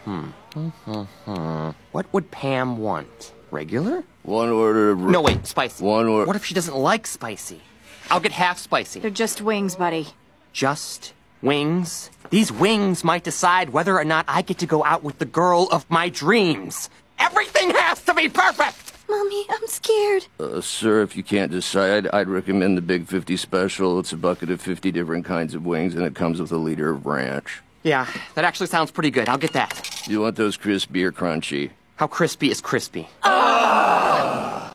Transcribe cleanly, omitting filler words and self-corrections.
What would Pam want? Regular? One order of... No, wait, spicy. One order... What if she doesn't like spicy? I'll get half spicy. They're just wings, buddy. Just wings? These wings might decide whether or not I get to go out with the girl of my dreams. Everything has to be perfect! Mommy, I'm scared. Sir, if you can't decide, I'd recommend the Big 50 Special. It's a bucket of 50 different kinds of wings, and it comes with a liter of ranch. Yeah, that actually sounds pretty good. I'll get that. You want those crispy or crunchy? How crispy is crispy? Oh!